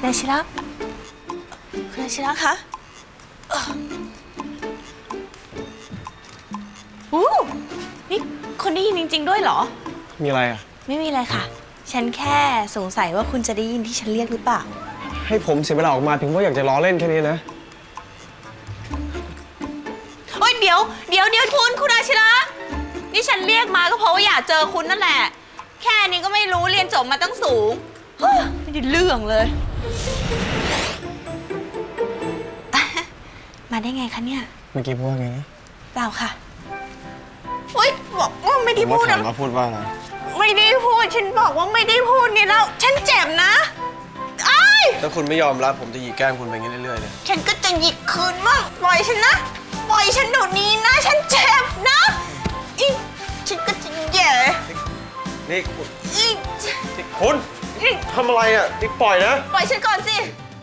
คุณอาชิระคุณอาชิระคะนี่คนได้ยินจริงๆด้วยเหรอมีอะไรอ่ะไม่มีอะไรค่ะฉันแค่สงสัยว่าคุณจะได้ยินที่ฉันเรียกหรือเปล่าให้ผมเสียเวลาออกมาถึงว่าอยากจะล้อเล่นแค่นี้นะโอ๊ยเดี๋ยวคุณอาชิระนี่ฉันเรียกมาก็เพราะว่าอยากเจอคุณนั่นแหละแค่นี้ก็ไม่รู้เรียนจบมาตั้งสูงไม่ได้เรื่องเลยมาได้ไงคะเนี่ยเมื่อกี้พูดว่าไงนะเปล่าค่ะโอ๊ยบอกว่าไม่ได้พูดนะว่าพูดว่าอะไรไม่ได้พูดฉันบอกว่าไม่ได้พูดนี่แล้วฉันเจ็บนะถ้าคุณไม่ยอมรับผมจะหยิกแก้มคุณไปเรื่อยๆเลยฉันก็จะหยิกคืนมั่งปล่อยฉันนะปล่อยฉันเดี๋ยวนี้นะฉันเจ็บนะฉันก็จะแย่นี่คุณทำอะไรอ่ะนี่ปล่อยนะปล่อยฉันก่อนสิ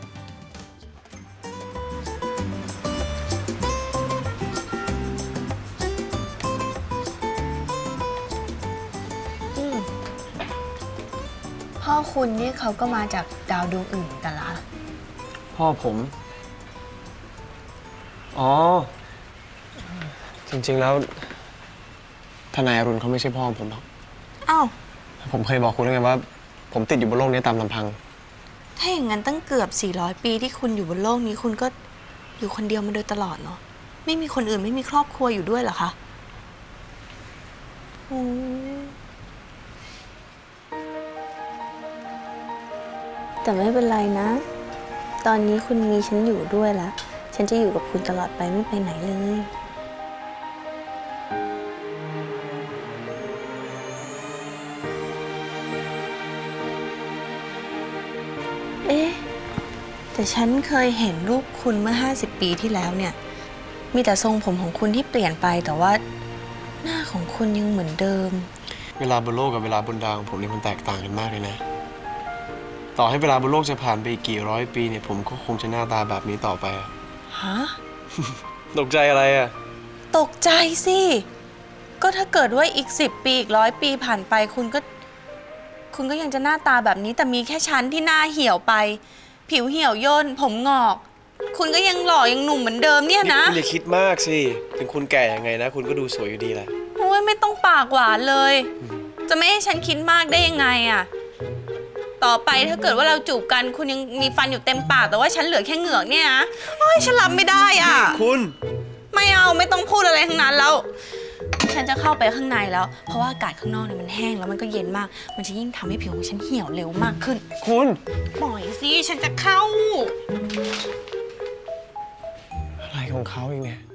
พ่อคุณนี่เขาก็มาจากดาวดวงอื่นกันละพ่อผมอ๋อจริงๆแล้วทนายอรุณเขาไม่ใช่พ่อผมหรอกอ้าวผมเคยบอกคุณแล้วไงว่าผมติดอยู่บนโลกนี้ตามลำพังถ้าอย่างนั้นตั้งเกือบ400 ปีที่คุณอยู่บนโลกนี้คุณก็อยู่คนเดียวมาโดยตลอดเนาะไม่มีคนอื่นไม่มีครอบครัวอยู่ด้วยเหรอคะแต่ไม่เป็นไรนะตอนนี้คุณมีฉันอยู่ด้วยแล้วฉันจะอยู่กับคุณตลอดไปไม่ไปไหนเลยแต่ฉันเคยเห็นรูปคุณเมื่อ50 ปีที่แล้วเนี่ยมีแต่ทรงผมของคุณที่เปลี่ยนไปแต่ว่าหน้าของคุณยังเหมือนเดิมเวลาบนโลกกับเวลาบนดาวของผมนี่มันแตกต่างกันมากเลยนะต่อให้เวลาบนโลกจะผ่านไปอีกกี่ร้อยปีเนี่ยผมก็คงจะหน้าตาแบบนี้ต่อไปฮะตกใจอะไรอ่ะตกใจสิก็ถ้าเกิดว่าอีก10 ปีอีก100 ปีผ่านไปคุณก็ยังจะหน้าตาแบบนี้แต่มีแค่ฉันที่หน้าเหี่ยวไปผิวเหี่ยวย่นผมงอกคุณก็ยังหล่อยังหนุ่มเหมือนเดิมเนี่ยนะคุณอย่าคิดมากสิถึงคุณแก่ยังไงนะคุณก็ดูสวยอยู่ดีแหละโอ้ยไม่ต้องปากหวานเลยจะไม่ให้ฉันคิดมากได้ยังไงอะต่อไปถ้าเกิดว่าเราจูบกันคุณยังมีฟันอยู่เต็มปากแต่ว่าฉันเหลือแค่เหงือกเนี่ยนะโอ้ยฉันรับไม่ได้อ่ะคุณไม่เอาไม่ต้องพูดอะไรทั้งนั้นแล้วฉันจะเข้าไปข้างในแล้วเพราะว่าอากาศข้างนอกเนี่ยมันแห้งแล้วมันก็เย็นมากมันจะยิ่งทำให้ผิวของฉันเหี่ยวเร็วมากขึ้นคุณปล่อยสิฉันจะเข้าอะไรของเขาอีกเนี่ย